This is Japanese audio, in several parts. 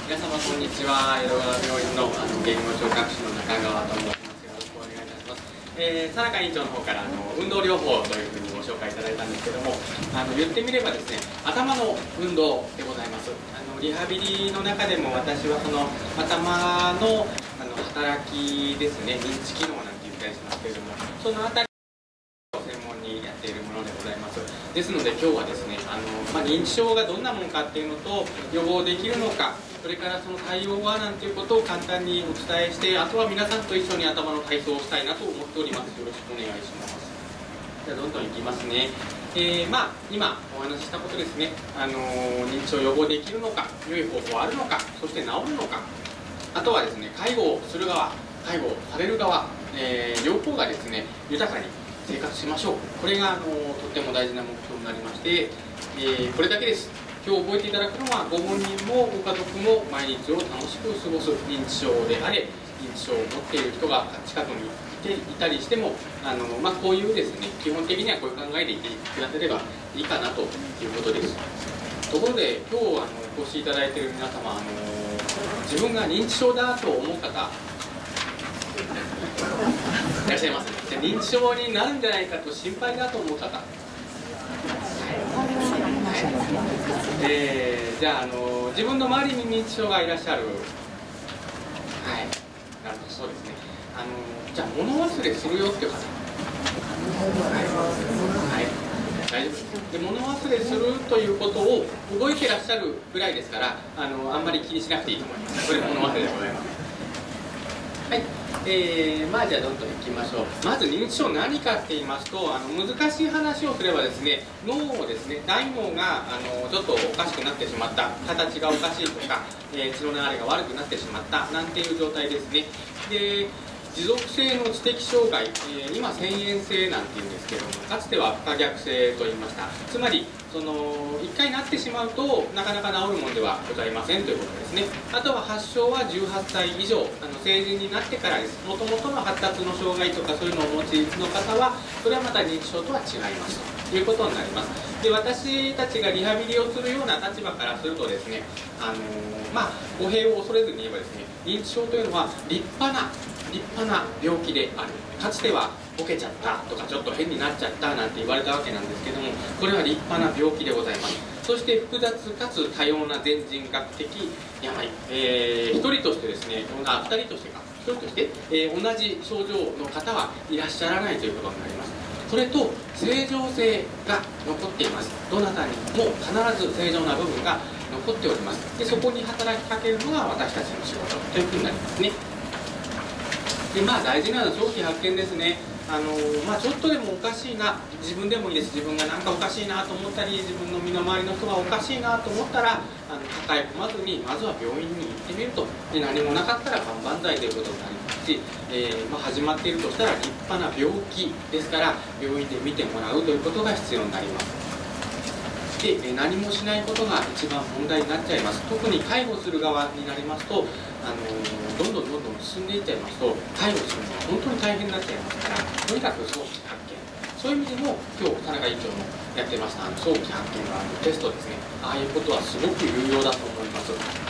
皆様こんにちは。江戸川病院の言語聴覚士の中川と申します。よろしくお願いいたします。田中院長の方から運動療法というふうにご紹介いただいたんですけども、言ってみればですね、頭の運動でございます。リハビリの中でも私はその頭の働きですね、認知機能なんて言ったりしますけれども、そのあたりを専門にやっているものでございます。ですので今日はですね、認知症がどんなものかっていうのと、予防できるのか、それからその対応はなんていうことを簡単にお伝えして、あとは皆さんと一緒に頭の体操をしたいなと思っております。よろしくお願いします。じゃあどんどんいきますね。今お話ししたことですね、認知症を予防できるのか、良い方法はあるのか、そして治るのか、あとはですね、介護をする側、介護をされる側、両方がですね、豊かに生活しましょう。これがとっても大事な目標になりまして、これだけです。今日覚えていただくのは、ご本人もご家族も毎日を楽しく過ごす。認知症であれ、認知症を持っている人が近くにいたりしても、こういうですね、基本的にはこういう考えでいてくださればいいかなということです。ところで今日お越しいただいている皆様、自分が認知症だと思う方いらっしゃいますね。認知症になるんじゃないかと心配だと思う方、じゃあ、自分の周りに認知症がいらっしゃる、はい、なるほど、そうですね。じゃあ物忘れするよっていう方、はい、大丈夫です。で、物忘れするということを覚えてらっしゃるぐらいですから、あんまり気にしなくていいと思います。これ物忘れでございます。はい、じゃあどんどんいきましょう。まず認知症何かって言いますと、難しい話をすればですね、脳をですね、大脳がちょっとおかしくなってしまった、形がおかしいとか、血の流れが悪くなってしまったなんていう状態ですね。で、持続性の知的障害、今遷延性なんていうんですけども、かつては不可逆性と言いました。つまり一回なってしまうとなかなか治るものではございませんということですね。あとは発症は18歳以上、成人になってからです。もともとの発達の障害とかそういうのをお持ちの方は、それはまた認知症とは違いますということになります。で、私たちがリハビリをするような立場からするとですね、語弊を恐れずに言えばですね、認知症というのは立派な病気である。かつてはボケちゃったとかちょっと変になっちゃったなんて言われたわけなんですけども、これは立派な病気でございます。そして複雑かつ多様な全人格的病、一人としてですね、二人としてか、一人として、同じ症状の方はいらっしゃらないということになります。それと正常性が残っています。どなたにも必ず正常な部分が残っております。で、そこに働きかけるのが私たちの仕事というふうになりますね。で、大事なのは早期発見ですね。ちょっとでもおかしいな、自分でもいいです。自分がなんかおかしいなと思ったり、自分の身の回りの人がおかしいなと思ったら、抱え込まずにまずは病院に行ってみると。で、何もなかったら万々歳ということになりますし、始まっているとしたら立派な病気ですから、病院で見てもらうということが必要になります。で、何もしないことが一番問題になっちゃいます。特に介護する側になりますと、どんどん進んでいっちゃいますと、介護するのは本当に大変になっちゃいますから、とにかく早期発見、そういう意味でも今日田中院長もやってました早期発見のテストですね、ああいうことはすごく有用だと思います。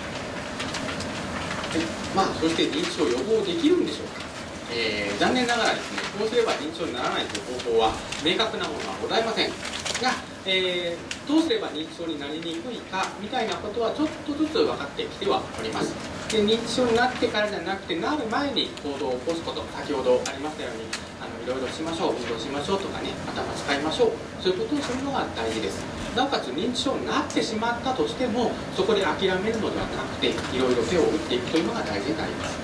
で、そして認知症を予防できるんでしょうか。残念ながらですね、こうすれば認知症にならないという方法は明確なものはございませんが、どうすれば認知症になりにくいかみたいなことはちょっとずつ分かってきてはおります。で、認知症になってからじゃなくて、なる前に行動を起こすこと、先ほどありましたようにいろいろしましょう、運動しましょうとかね、頭使いましょう、そういうことをするのが大事です。なおかつ認知症になってしまったとしても、そこで諦めるのではなくて、いろいろ手を打っていくというのが大事になります。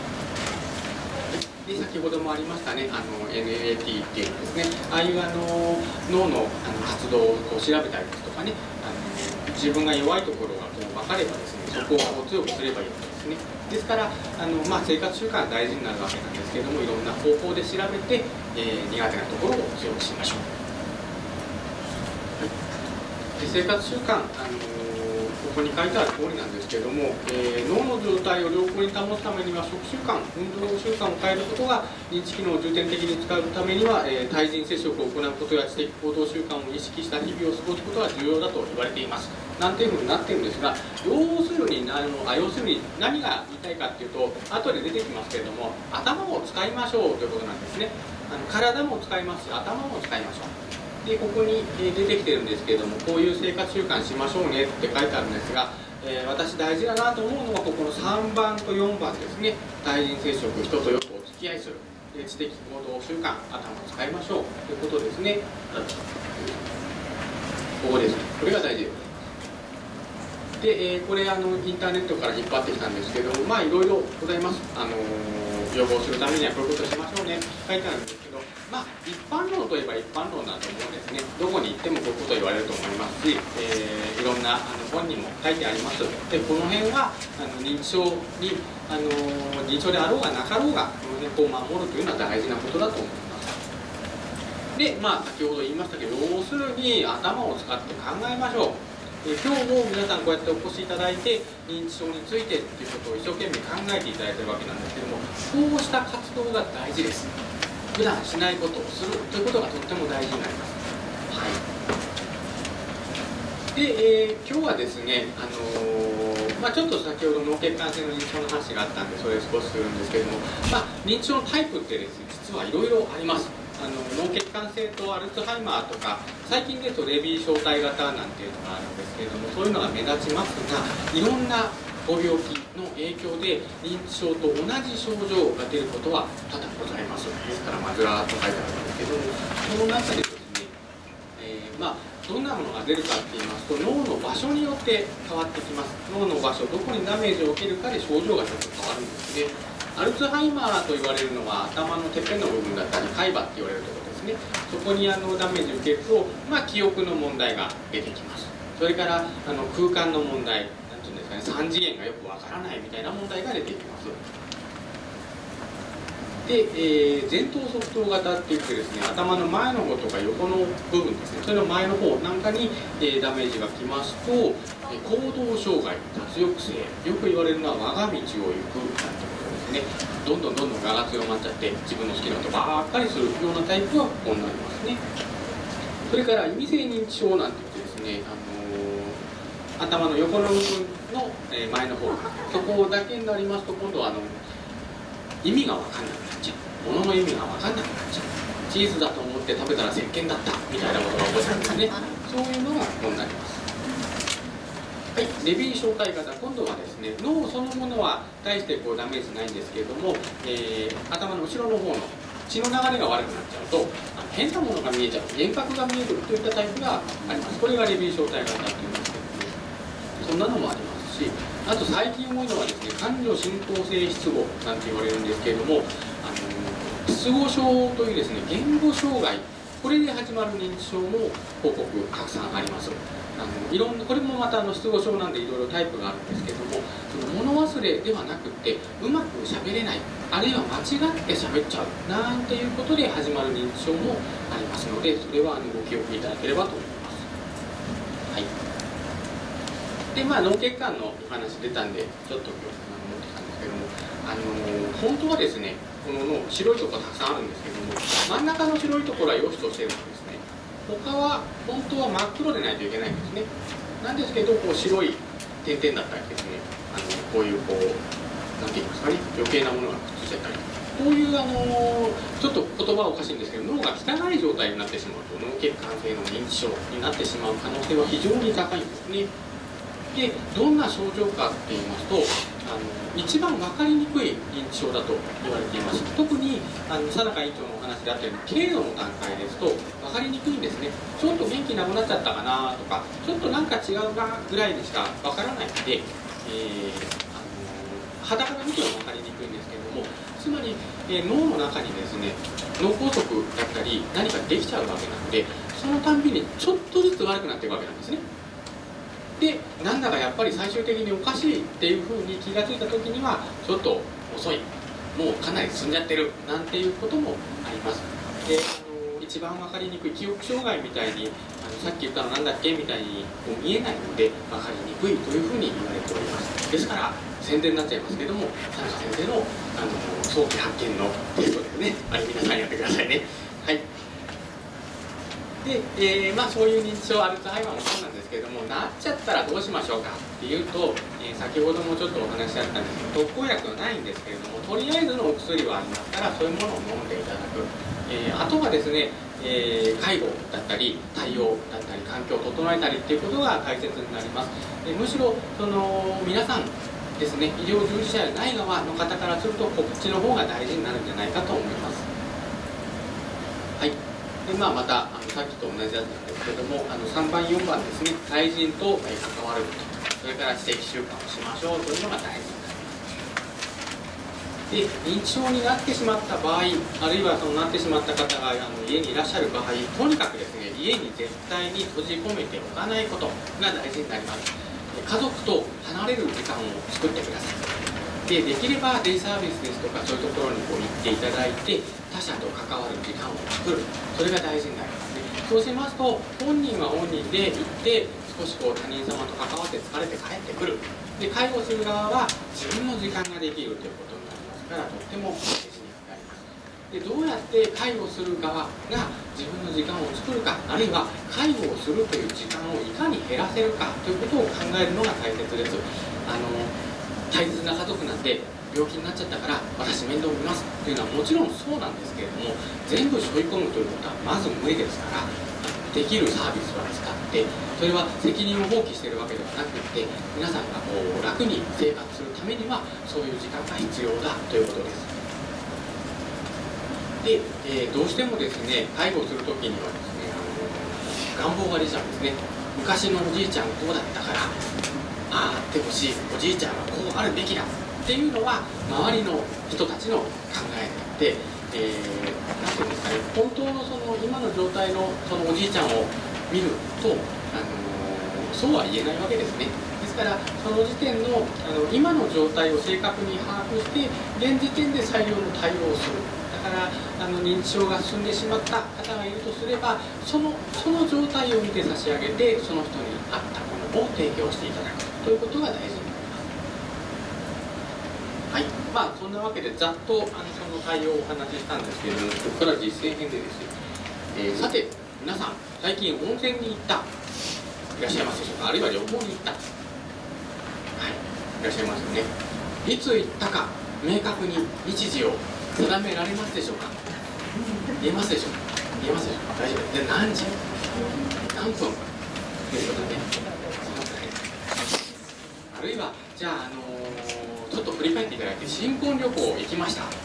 で、先ほどもありましたね、NAT っていうのですね、ああいう脳の活動を調べたりですとかね、自分が弱いところが分かればですね、そこを強くすればいいわけですね。ですから生活習慣が大事になるわけなんですけれども、いろんな方法で調べて、苦手なところを強くしましょう。で、生活習慣、 こに書いてある通りなんですけれども、脳の状態を良好に保つためには食習慣、運動習慣を変えることが認知機能を重点的に使うためには、対人接触を行うことや知的行動習慣を意識した日々を過ごすことが重要だと言われています。なんていうふうになってるんですが、要するに何が言いたいかっていうと、後で出てきますけれども、頭を使いましょうということなんですね。体も使いますし、頭も使いましょう。でここに出てきてるんですけれども、こういう生活習慣しましょうねって書いてあるんですが、私大事だなと思うのはここの3番と4番ですね。対人接触、人とよくお付き合いする、知的行動習慣、頭を使いましょうということですね。ここですね。これが大事です。で、これインターネットから引っ張ってきたんですけども、まあいろいろございます。予防するためにはこういうことしましょうねって書いてあるんですけど、まあ一般論といえば一般論だと思うんですね。どこに行ってもこういうこと言われると思いますし、いろんな本にも書いてあります。でこの辺は認知症に認知症であろうがなかろうがこの辺を守るというのは大事なことだと思います。でまあ先ほど言いましたけど、要するに頭を使って考えましょう。今日も皆さんこうやってお越しいただいて認知症についてっていうことを一生懸命考えていただいてるわけなんですけども、こうした活動が大事です。普段しないことをするということがとっても大事になります。はい。で、今日はですね、ちょっと先ほど脳血管性の認知症の話があったんでそれ少しするんですけども、認知症のタイプってですね、実はいろいろあります。脳血管性とアルツハイマーとか、最近ですとレビー小体型なんていうのがあるんですけれども、そういうのが目立ちますが、いろんなご病気の影響で認知症と同じ症状が出ることは多々ございます。ですからずらーっと書いてあるんですけども、その中でですね、どんなものが出るかって言いますと、脳の場所によって変わってきます。脳の場所、どこにダメージを受けるかで症状がちょっと変わるんですね。アルツハイマーと言われるのは頭のてっぺんの部分だったり海馬って言われるところですね。そこにダメージを受けると、記憶の問題が出てきます。それから空間の問題、なんていうんですかね、3次元がよくわからないみたいな問題が出てきます。で、前頭側頭型っていってですね、頭の前の方とか横の部分ですね、それの前の方なんかに、ダメージがきますと、行動障害、脱抑制、よく言われるのは我が道を行くなんてことですね。どんどん我が強まっちゃって自分の好きなことばっかりするようなタイプはこうなりますね。それから意味性認知症なんて言ってですね、頭の横の部分の前の方、そこだけになりますと、今度は意味が分かんなくなっちゃう、物の意味が分かんなくなっちゃう、チーズだと思って食べたら石鹸だったみたいなことが起こるんですね。そういうのがこうなります。はい、レビー小体型、今度はですね、脳そのものは大してダメージないんですけれども、頭の後ろの方の血の流れが悪くなっちゃうと変なものが見えちゃう、幻覚が見えるといったタイプがあります。これがレビー小体型っていうんですけども、そんなのもありますし、あと最近多いのはですね、感情進行性失語なんて言われるんですけれども、失語症というですね、言語障害、これで始まる認知症も報告たくさんあります。これもまた失語症なんでいろいろタイプがあるんですけれども、その物忘れではなくってうまく喋れない、あるいは間違って喋っちゃうなんていうことで始まる認知症もありますので、それはご記憶いただければと思います。はい。で脳血管のお話出たんでちょっと持ってきたんですけども、本当はですね、この脳白いところたくさんあるんですけども、真ん中の白いところは良しとしてるんですね。他は本当は真っ黒でないといけないんですね。なんですけど白い点々だったりですね、こういうなんて言いますかね、余計なものがくっついちゃったり、こういうちょっと言葉はおかしいんですけど、脳が汚い状態になってしまうと脳血管性の認知症になってしまう可能性は非常に高いんですね。でどんな症状かって言いますと、一番分かりにくい認知症だと言われています。特に佐中院長のお話であったように軽度の段階ですと分かりにくいんですね。ちょっと元気なくなっちゃったかなとか、ちょっとなんか違うなぐらいにしか分からないので、肌から見ては分かりにくいんですけれども、つまり、脳の中にですね、脳梗塞だったり何かできちゃうわけなので、そのたんびにちょっとずつ悪くなっていくわけなんですね。でなんだかやっぱり最終的におかしいっていうふうに気がついた時にはちょっと遅い、もうかなり進んじゃってるなんていうこともあります。で医一番分かりにくい、記憶障害みたいにさっき言ったのなんだっけみたいに見えないので分かりにくいというふうに言われております。ですから宣伝になっちゃいますけども、田中先生の早期発見のテストですね。皆さんやってくださいね。はい。で、そういう認知症、アルツハイマーもそうなんですけれども、なっちゃったらどうしましょうかっていうと、先ほどもちょっとお話しあったんですけど、特効薬はないんですけれども、とりあえずのお薬はありますから、そういうものを飲んでいただく。あとはですね、介護だったり対応だったり環境を整えたりっていうことが大切になります。むしろ皆さんですね、医療従事者やない側の方からするとこっちの方が大事になるんじゃないかと思います。はい。でまたさっきと同じやつなんですけども、3番4番ですね、対人と関わること、それから知的習慣をしましょうというのが大事になります。で認知症になってしまった場合、あるいはなってしまった方が家にいらっしゃる場合、とにかくですね、家に絶対に閉じ込めておかないことが大事になります。家族と離れる時間を作ってください。できればデイサービスですとかそういうところに行っていただいて、他者と関わる時間を作る、それが大事になりますね。そうしますと本人は本人で行って少し他人様と関わって疲れて帰ってくる。で介護する側は自分の時間ができるということになりますから、とっても大事になります。でどうやって介護する側が自分の時間を作るか、あるいは介護をするという時間をいかに減らせるかということを考えるのが大切です。大切な家族なんで病気になっちゃったから私面倒見ますというのはもちろんそうなんですけれども、全部背負い込むということはまず無理ですから、できるサービスは使って、それは責任を放棄しているわけではなくて、皆さんが楽に生活するためにはそういう時間が必要だということです。で、どうしてもですね、介護するときにはですね、願望が出ちゃうんですね。昔のおじいちゃんこうだったからああってほしい、おじいちゃんはこうあるべきだっていうのは周りの人たちの考えであって、なんていうんですかね、本当の今の状態のおじいちゃんを見ると、そうは言えないわけですね。ですからその時点の今の状態を正確に把握して現時点で最良の対応をする。だから認知症が進んでしまった方がいるとすれば、その状態を見て差し上げて、その人に合ったものを提供していただくということが大事になります。はい。そんなわけでざっとその対応をお話ししたんですけれども、ここから実践編でですよ。さて皆さん、最近温泉に行ったいらっしゃいますでしょうか。あるいは旅行に行った、はい、いらっしゃいますよね。いつ行ったか明確に日時を定められますでしょうか。言えますでしょうか。言えますでしょうか。大丈夫で、何時何分ということでね。あるいはじゃあ、ちょっと振り返っていただいて、新婚旅行行きました。はい、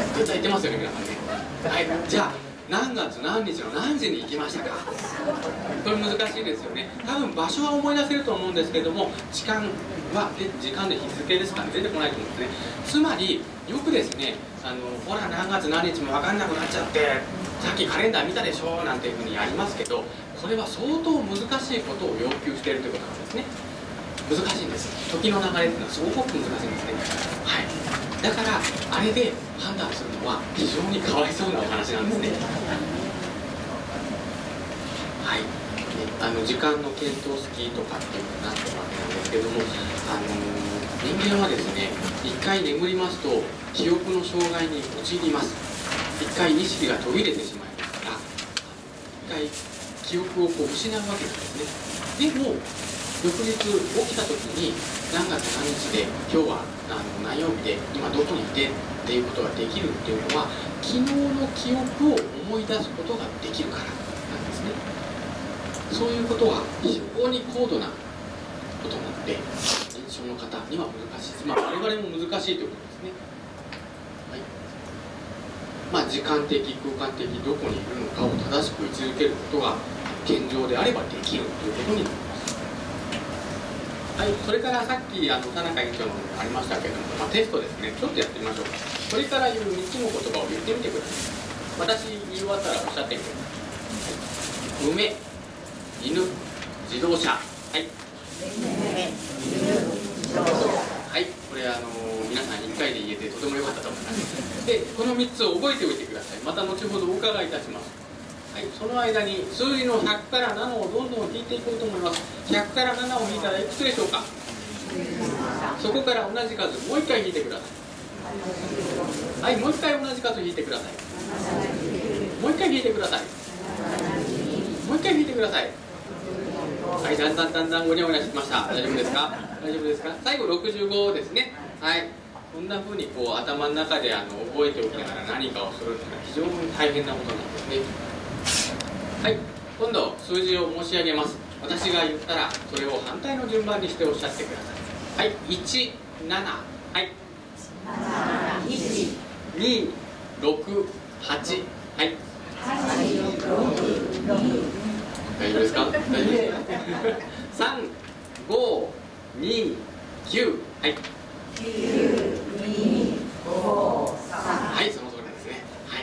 絶対行ってますよね皆さんね。はい、じゃあ何月何日の何時に行きましたか。これ難しいですよね。多分場所は思い出せると思うんですけれども、時間で日付ですから出てこないと思うんですね。つまりよくですね、ほら何月何日も分かんなくなっちゃって、さっきカレンダー見たでしょなんていうふうにやりますけど、これは相当難しいことを要求しているということなんですね。難しいんです。時の流れっていうのはすごく難しいんですね。はい。だからあれで判断するのは非常にかわいそうなお話なんですね。はい。時間の見当スキーとかっていうのになってるわけなんですけども、人間はですね、一回眠りますと記憶の障害に陥ります。一回意識が途切れてしまいますから、一回記憶を失うわけなんですね。でも翌日起きた時に何月何日で今日は何曜日で今どこにいてっていうことができるっていうのは、昨日の記憶を思い出すことができるからなんですね。そういうことは非常に高度なことなので、認知症の方には難しい、我々も難しいということですね。はい。時間的空間的どこにいるのかを正しく位置づけることが現状であればできるということになります。はい、それからさっき田中院長の方にありましたけれども、テストですね。ちょっとやってみましょうか。これから言う3つの言葉を言ってみてください。私言い終わったらおっしゃってみてください。梅、犬、自動車。はい。はい、これ皆さん1回で言えてとても良かったと思います。でこの3つを覚えておいてください。また後ほどお伺いいたします。はい、その間に数字の100から7をどんどん引いていこうと思います。100から7を引いたらいくつでしょうか。そこから同じ数もう1回引いてください。はい、もう1回同じ数引いてください。もう1回引いてください。もう1回引いてください。はい、だんだんごにゃごにゃしてきました。大丈夫ですか。大丈夫ですか。最後65ですね。はい、こんな風にこう頭の中で覚えておきながら何かをするっていうのは非常に大変なことなんですね。はい、今度数字を申し上げます。私が言ったらそれを反対の順番にしておっしゃってください。はい、1、7、はい、2、6、8、はい、大丈夫ですか。大丈夫ですか。3、5、2、9、はい、はい、その通りですね。はい、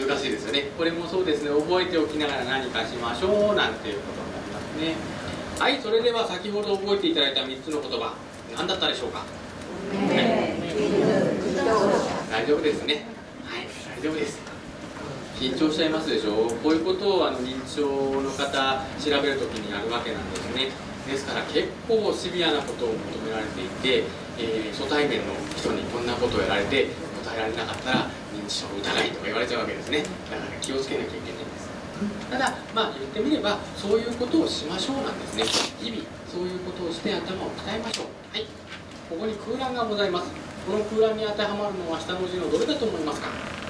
難しいですよね。これもそうですね。覚えておきながら何かしましょうなんていうことになりますね。はい、それでは先ほど覚えていただいた3つの言葉、何だったでしょうか。大丈夫ですね。はい、大丈夫です。緊張しちゃいますでしょう。こういうことを認知症の方調べるときにやるわけなんですね。ですから結構シビアなことを求められていて、初対面の人にこんなことをやられて答えられなかったら認知症疑いとか言われちゃうわけですね。だから気をつけなきゃいけないんです。ただまあ言ってみればそういうことをしましょうなんですね。日々そういうことをして頭を鍛えましょう。はい、ここに空欄がございます。この空欄に当てはまるのは下の字のどれだと思いますか。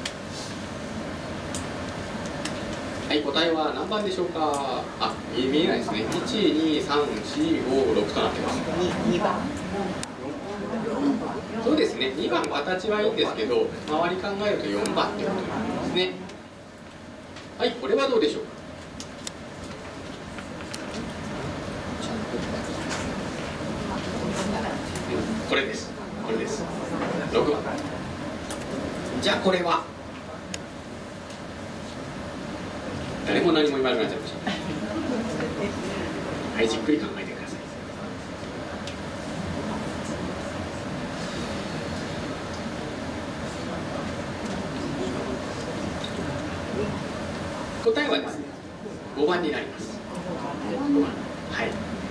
はい、答えは何番でしょうか。あ、見えないですね。1、2、3、4、5、6となってます。2番。そうですね。2番形はいいんですけど、周り考えると4番ということになりますね。はい、これはどうでしょうか。これです。これです。6番。じゃあこれは。誰も何も言わなくなっちゃいました。はい、じっくり考えてください。答えはですね、5番になります。5番。はい。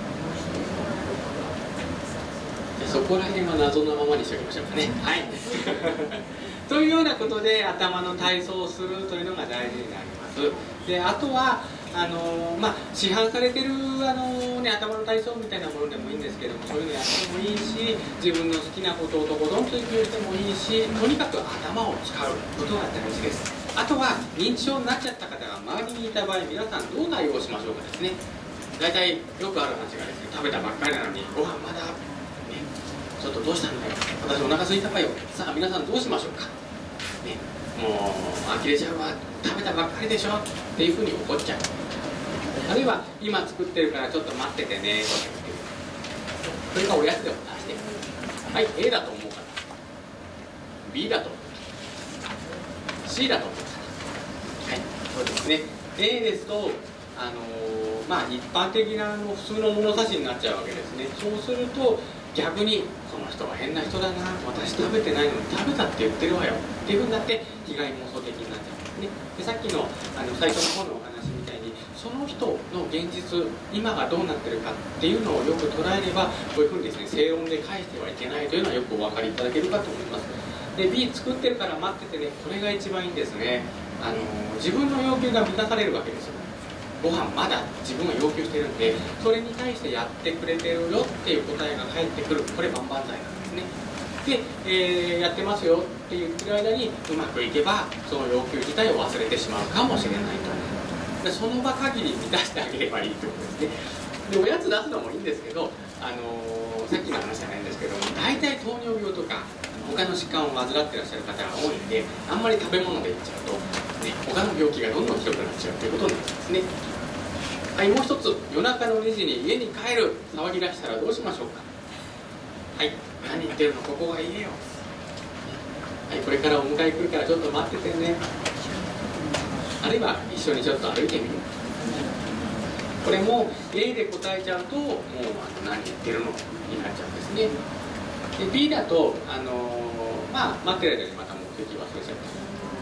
そこら辺は謎のままにしておきましょうかね。はい。というようなことで頭の体操をするというのが大事になります。であとは市販されてる頭の体操みたいなものでもいいんですけども、そういうのやってもいいし、自分の好きなことをとことん追求してもいいし、とにかく頭を使うことが大事です。あとは認知症になっちゃった方が周りにいた場合、皆さんどう対応しましょうかですね。大体よくある話がですね、食べたばっかりなのにご飯まだ、ね、ちょっとどうしたんだよ、私お腹空いたわよ、さあ皆さんどうしましょうか、ね、もう呆れちゃうわ、食べたばっかりでしょっていうふうに怒っちゃう。あるいは今作ってるからちょっと待っててねとか言って、それからおやつでも出して、はい、A だと思うかな、 B だと思うかな、 C だと思うかな。はい、そうですね。 A ですと一般的な普通の物差しになっちゃうわけですね。そうすると逆にこの人は変な人だな、私食べてないのに食べたって言ってるわよっていうふうになって被害妄想的になっちゃうんですね。でさっきの最初の方のお話みたいに、その人の現実今がどうなってるかっていうのをよく捉えれば、こういうふうにですね、正論で返してはいけないというのはよくお分かりいただけるかと思います。で B 作ってるから待っててね、これが一番いいんですね。自分の要求が満たされるわけですよ。ご飯まだ自分が要求してるんで、それに対してやってくれてるよっていう答えが返ってくる、これ万々歳なんですね。で、やってますよって言ってる間にうまくいけばその要求自体を忘れてしまうかもしれないと。でその場限り満たしてあげればいいってことですね。でおやつ出すのもいいんですけど、さっきの話じゃないんですけども、大体糖尿病とか他の疾患を患ってらっしゃる方が多いんで、あんまり食べ物でいっちゃうと、ね、他の病気がどんどんひどくなっちゃうということになりますね。はい、もう一つ、夜中の2時に家に帰る、騒ぎ出したらどうしましょうか。はい、何言ってるの、ここが家よ。はい、これからお迎え来るからちょっと待っててね。あるいは一緒にちょっと歩いてみる。これも A で答えちゃうと、もう何言ってるのになっちゃうんですね。 で B だと、まあ、待ってる間にまた目的忘れちゃった。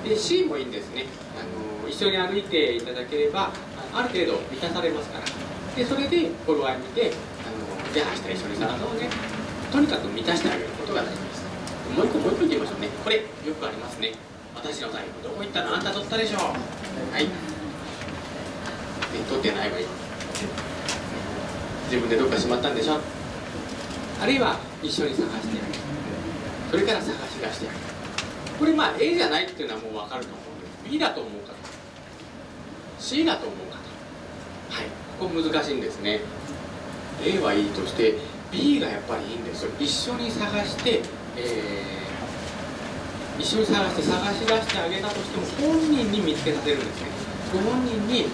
で C もいいんですね。一緒に歩いていただければある程度満たされますから。でそれでフォロワー見てじゃあ明日一緒に探そうね、とにかく満たしてあげることが大事です。もう一個言いましょうね。これよくありますね。私の財布どこ行ったの、あんた取ったでしょ。はい、取ってないわよ、自分でどっかしまったんでしょ。あるいは一緒に探してあげる、それから探し出してあげる。これまあ A じゃないっていうのはもう分かると思うんです。 B だと思う方、 C だと思う方、はい、ここ難しいんですね。 A はいいとして B がやっぱりいいんですよ。一緒に探して、一緒に探し出してあげたとしても本人に見つけさせるんですね。ご本人に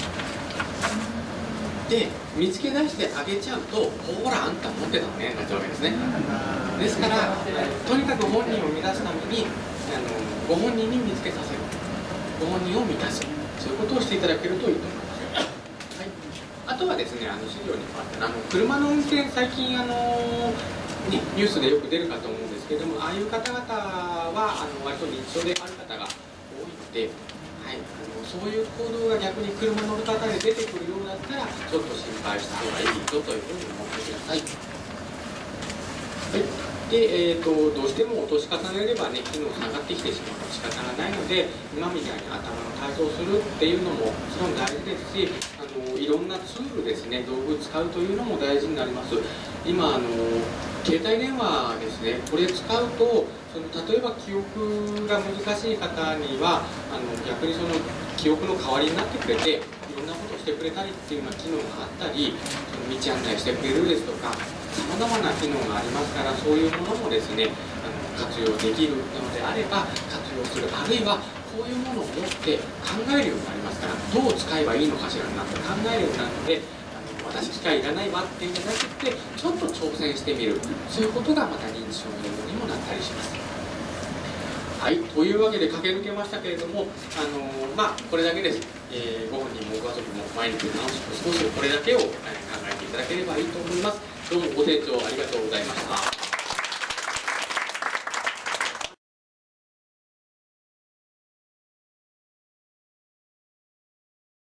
で見つけ出してあげちゃうと、ほらあんた持ってたのねなっちゃうわけですね。ですからとにかく本人を満たすためにご本人に見つけさせる、ご本人を満たす、そういうことをしていただけるといいと思います。あとはですね、資料にもあった車の運転、最近ニュースでよく出るかと思うんですけれども、ああいう方々は割と認知症である方が多いので、はい、そういう行動が逆に車乗る方で出てくるようだったら、ちょっと心配した方がいいぞというふうに思ってください。はい、でどうしても年重ねればね、機能下がってきてしまうのは仕方がないので、今みたいに頭の体操をするっていうのももちろん大事ですし、いろんなツールですね、道具使うというのも大事になります。今携帯電話ですね、これ使うと例えば記憶が難しい方には逆に記憶の代わりになってくれて、いろんなことをしてくれたりっていうような機能があったり、道案内してくれるですとか、さまざまな機能がありますから、そういうものもですね活用できるのであれば活用する、あるいはこういうものを持って考えるようになりますから、どう使えばいいのかしらなって考えるようになるので、私機械いらないわっていうんじゃなくて、ちょっと挑戦してみる、そういうことがまた認知症の予防にもなったりします。はい、というわけで駆け抜けましたけれども、これだけです。ご本人もご家族も毎日楽しく過ごす、これだけを考えていただければいいと思います。どうもご清聴ありがとうございました。